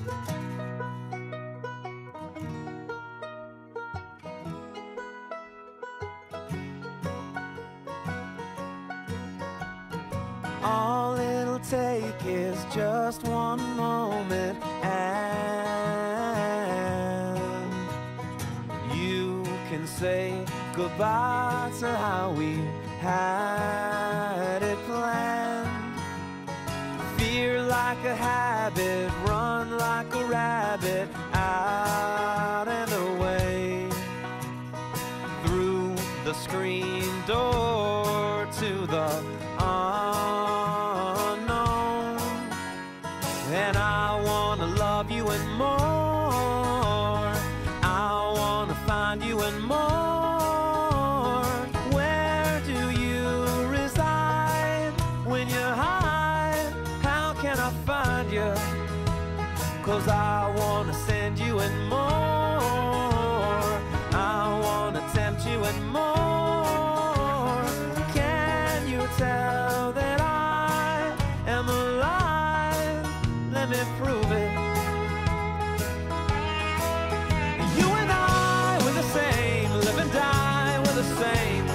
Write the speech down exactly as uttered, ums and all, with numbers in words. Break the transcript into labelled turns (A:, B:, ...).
A: All it'll take is just one moment, and you can say goodbye to how we had it planned. Fear like a habit, run like a rabbit, out and away, through the screen door to the unknown. And I wanna love you and more, I wanna find you and more. Where do you reside when you hide? How can I find you? 'Cause I wanna send you and more, I wanna tempt you and more. Can you tell that I am alive? Let me prove it. You and I, we're the same, live and die, we're the same.